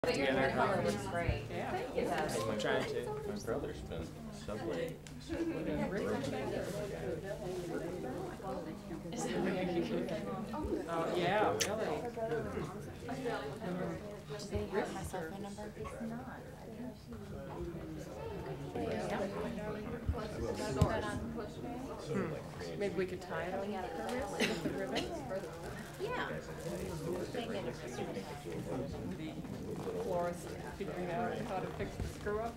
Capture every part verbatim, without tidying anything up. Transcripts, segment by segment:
But your hair color looks great. Yeah. Thank you. I'm trying to. My brother spent Subway. Oh, yeah, really. Do they have my cell phone number? It's not. Hmm. Maybe we could tie it on her wrist with the ribbon? Yeah. Florist figuring out how to fix the screw up.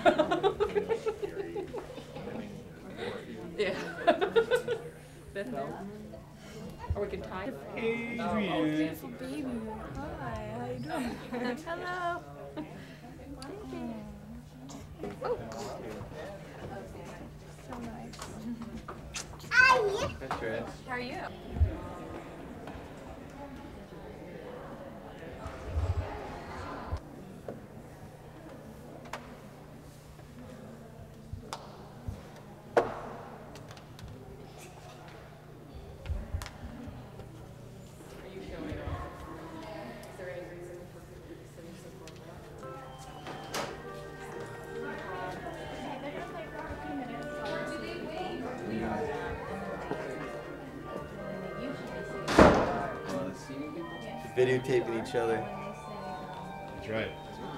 Yeah. That helps. Or we can tie it. Adrian. Beautiful baby. Hi, how you doing? Hello. Thank you. Oh. So nice. That's right. How are you? Videotaping each other. That's right.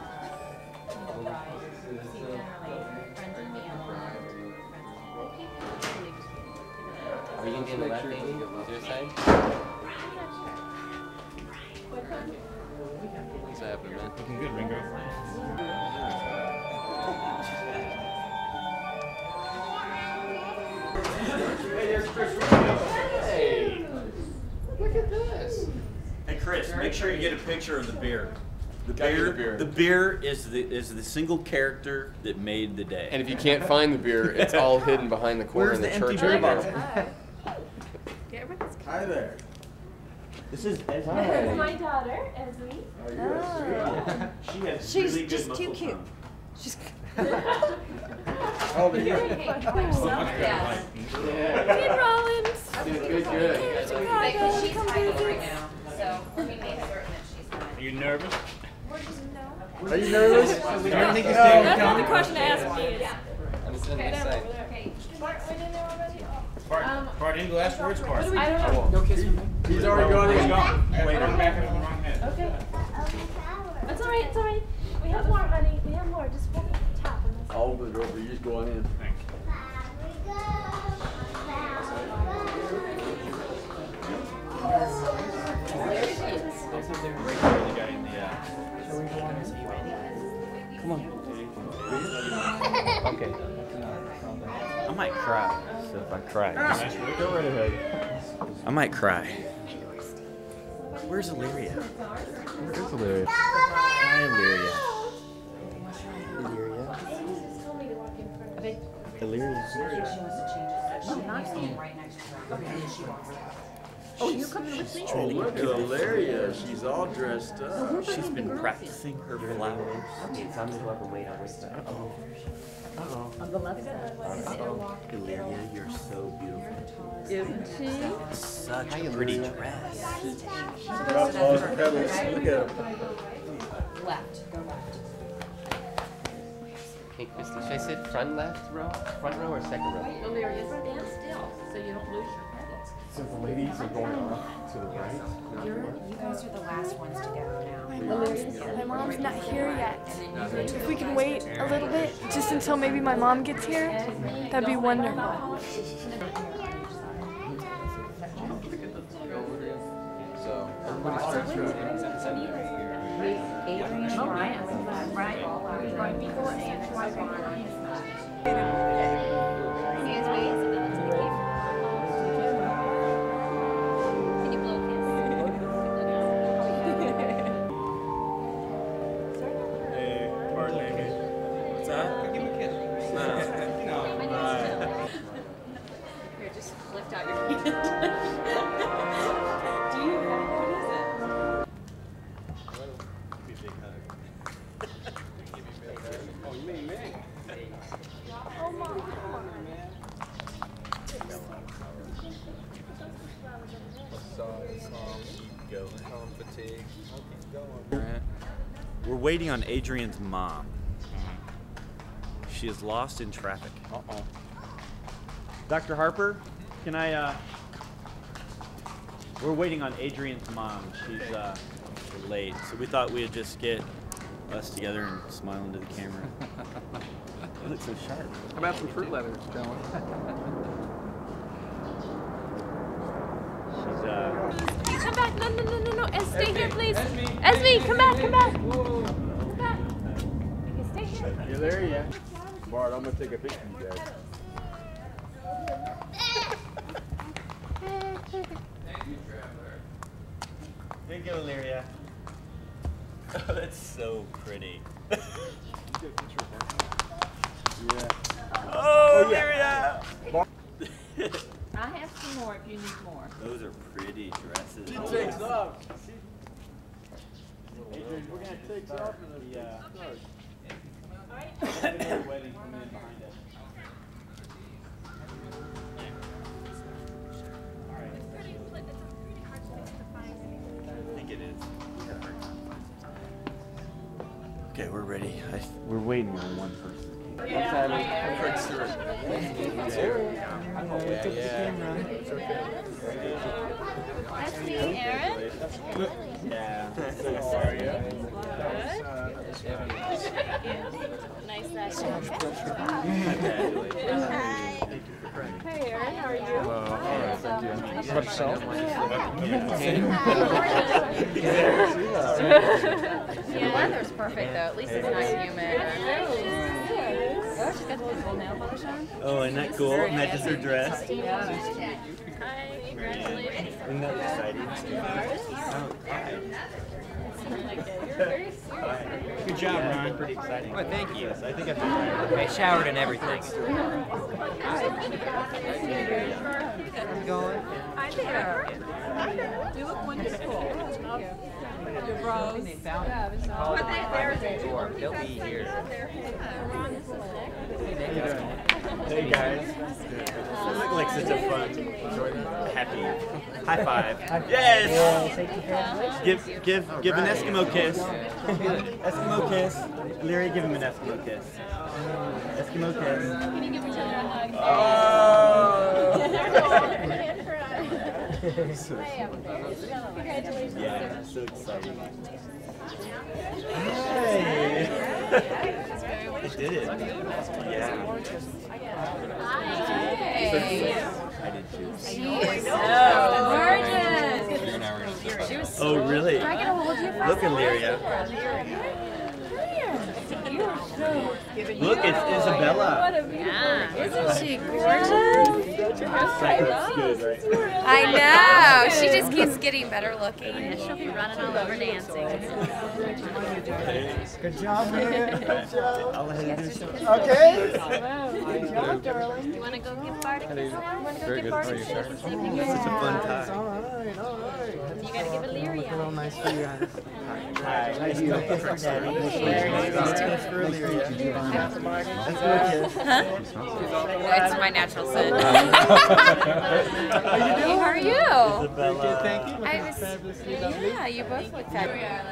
Are you gonna be in the left angle? To your side? What's happening, man? Looking good, Ringo. Hey! Look at this! Hey Chris, make sure you get a picture of the beer. The Gotta get beer, the beer. the beer is the is the single character that made the day. And if you can't find the beer, it's all hidden behind the corner in the, empty church. beer right bottle? there. Yeah, everything's Hi there. This is This is my daughter, Esme. Oh. She has She's really good just muscle too cute. tone. She's How old are you? Yes. Dean Rollins. Good, good, good. Came to Like, Chicago. she's Come hiding visit. right now, so we made certain that she's fine. Are you nervous? Are you nervous? Do you ever think this day would come? question to ask me is. I'm just on this side. Okay. Bart went in there already? Bart, Bart, any last words, Bart? I don't know. No kiss from me. He's already gone He's in. gone. Wait, I'm back in the wrong head. Okay. It's alright, it's alright. We have more, honey. We have more. Just pull the top and that's I'll open the door for you. Just go on in. Thanks. The guy in the, uh, Come on. Okay. I might cry. So if I cry, nice work. go right ahead. I might cry. Where's Illyria? Where is Illyria? Hi, Illyria. Illyria. She wants to change it. She's right next to her. And then she walks out. Oh, you're coming with me? Oh, look at Illyria. She's all dressed up. She's been practicing her flowers. Okay, so I'm just going to wait. I'll wait. Uh-oh. Uh-oh. On the left side. Uh-oh. Illyria, you're so beautiful. Isn't she? Such a pretty dress. Drop all the petals. Look at her. Left, go left. Hey, Christy, should I sit front left row? Front row or second row? Illyria, stand still so you don't lose your petals. So the ladies are going off to the right. You're, you guys are the last ones to go now. My mom's, my mom's not here yet. If we can wait a little bit, just until maybe my mom gets here, that'd be wonderful. So everybody's first row. Adrian and Ryan, right? We're going before and Ryan. Can you blow a kiss? Hey, Bart, baby. What's that? Give him a kiss. No. You know. Here, just lift out your hand. Do you have, what is it? Be a big hug. Oh, you mean me? Oh, Mom, come on. Massage, calm, go, calm fatigue. I'll keep going. We're waiting on Adrian's mom. She is lost in traffic. Uh-oh. Doctor Harper, can I, uh... We're waiting on Adrian's mom. She's, uh, late. So we thought we'd just get us together and smile into the camera. You look so sharp. How about some fruit leathers, gentlemen? She's, uh... Come back. No, no, no, no, no. Es, stay here, please. Esme, come back, come back. Come back. Okay, stay here. You're there, yeah. Bart, I'm gonna take a picture of you guys. Thank you, Illyria. Oh, that's so pretty. Yeah. Oh, Illyria! I have some more if you need more. Those are pretty dresses. She takes off. Adrian, we're gonna take off in the uh, wedding coming in behind us. I think it is. Okay, we're ready. I, we're waiting on one person. I'm pretty sure. I'm aware. Yeah. Esme and Aaron. Yeah. Good. Nice last shot. Hey, Aaron, how are you? Hello. All right, thank you. How about yourself? The weather's perfect though. At least it's not humid. Oh, she's got a little gold nail polish on. Oh, isn't that cool? And that just her dress. Hi, congratulations. Isn't that exciting? Oh, hi. Good job, Ron. Pretty exciting. Well, thank you. Yes, I think I did. I showered and everything. Going? Hi there. You look wonderful. Your bros. What they there? They'll be here. Hey guys. You look like such a fun, happy. High five. Yes. Give give give an Eskimo kiss. Eskimo kiss. Larry, give him an Eskimo kiss. Eskimo kiss. Can you give each other a hug? Oh. Congratulations. Yeah, so exciting. Hey. I did it. Yeah. Hey. I did too. She is so gorgeous. She was so Oh, really? Can I get a hold of you for a Look, second? Illyria. You are so Look, it's Isabella. yeah. Isn't she gorgeous? That's good, right? I know. She just keeps getting better looking. And she'll be running all over dancing. Good job, man. Good job. I'll let her do something. Okay. Good job, darling. You want to go give Bart a kiss now? You want to go give Bart a kiss this evening? Such a fun time. All right, all right. You got to give Illyria. Real nice for you guys. Hi. Nice to meet you. Daddy. It's my natural sin. How are you? Isabella. Thank you. I was, yeah, you both look fabulous.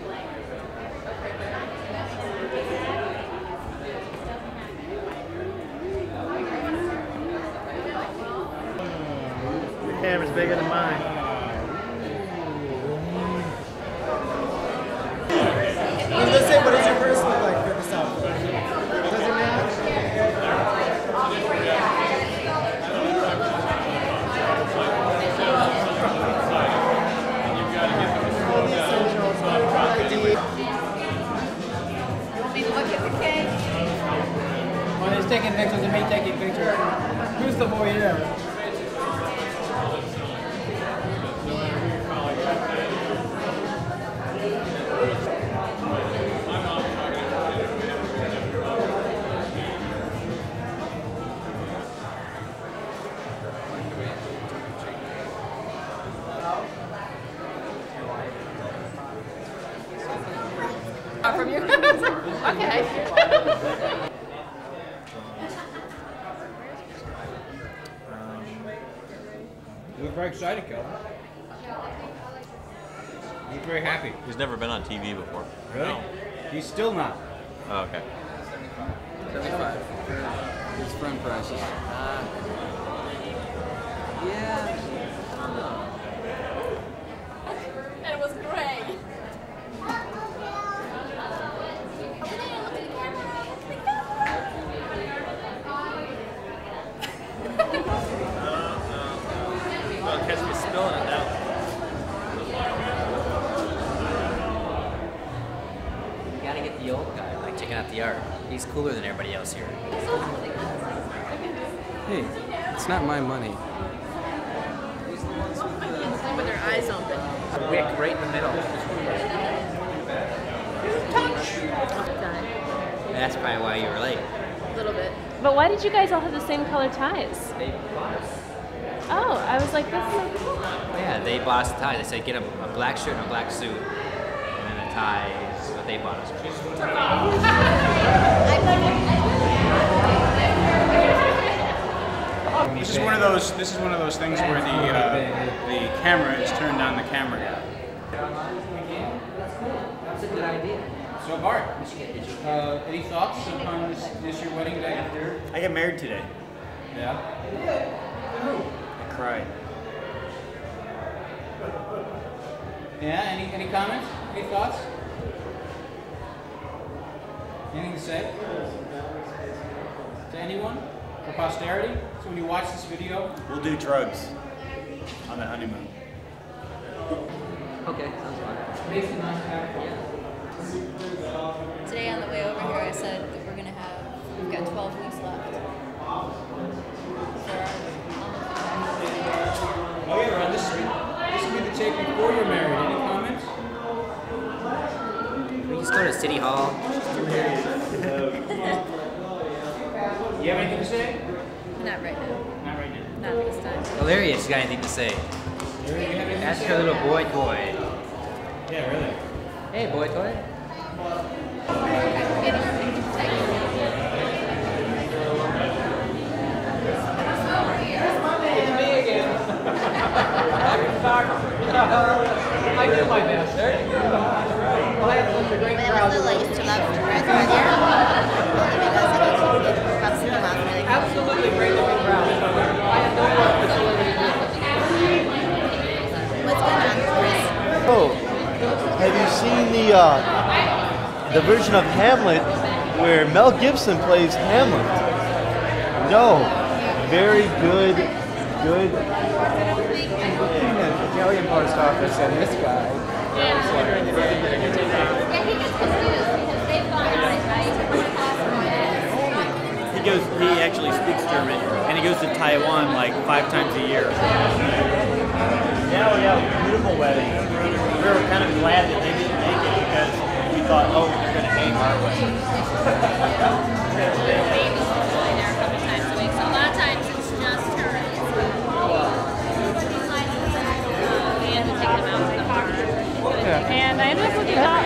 Your camera's bigger than mine. I was gonna say, what does your purse look like for this outfit? Does it match? When he's taking pictures of me taking pictures, who's the boy here? Not from you? Okay. You look very excited, Kelvin. You look very happy. He's never been on T V before. Really? He's still not. Oh, okay. seventy-five. His friend prices. Uh, yeah. And it was great. Don't catch me spilling it now. You gotta get the old guy, like checking out the art. He's cooler than everybody else here. Hey, it's not my money. With their eyes open. Wick right in the middle. That's probably why you were late. A little bit. But why did you guys all have the same color ties? They bought us. Oh, I was like, this is so cool. Yeah, they bought us a tie. They said get a, a black shirt and a black suit, and then a tie is what they bought us. This is one of those. This is one of those things where the uh, the camera is turned on the camera. That's a good idea. So Bart, uh, any thoughts upon this, this your wedding day? I got married today. Yeah. I cried. Yeah. Any any comments? Any thoughts? Anything to say? To anyone? For posterity? So when you watch this video, We'll do drugs on the honeymoon. Okay, sounds fun. Today on the way over here, I said that we're gonna have, we've got twelve weeks left. oh yeah, Ron, this will this will be the tape before you're married. Any comments? We just go to City Hall. You have anything to say? Not right now. Not right now. Not this time. Valeria's got anything to say. You have anything to Ask say? her little boy toy. Yeah, really. Hey, boy toy. I did my best. Well, I had such a great crowd. Absolutely great looking crowd. I had no more facility. What's going on, Chris? Oh, have you seen the uh, the version of Hamlet where Mel Gibson plays Hamlet? No, very good, good. Italian post office and this guy. He goes. He actually speaks German, and he goes to Taiwan like five times a year. Yeah, we have a beautiful wedding. We were kind of glad that they didn't make it because we thought, oh, they're going to hang our wedding. So a lot of times it's just her. And I ended up looking up